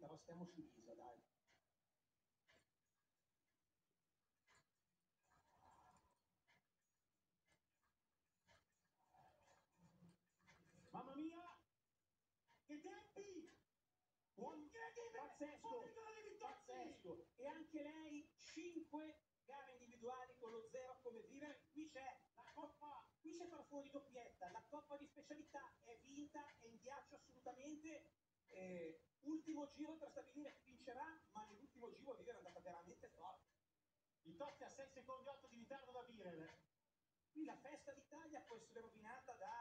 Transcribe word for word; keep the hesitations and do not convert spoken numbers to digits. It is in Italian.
però stiamo su Isa, dai. Mamma mia! Che tempi! Buon... Incredibile! Pazzesco! Pazzesco! E anche lei, cinque gare individuali con lo zero come vivere. Qui c'è la coppa, qui c'è qualcuno di doppietta, la coppa di specialità è vinta, è in ghiaccio assolutamente. Eh, ultimo giro per stabilire chi vincerà, ma nell'ultimo giro vivere è andata veramente forte. I Totti a sei secondi otto di ritardo da Birel. Qui la festa d'Italia può essere rovinata da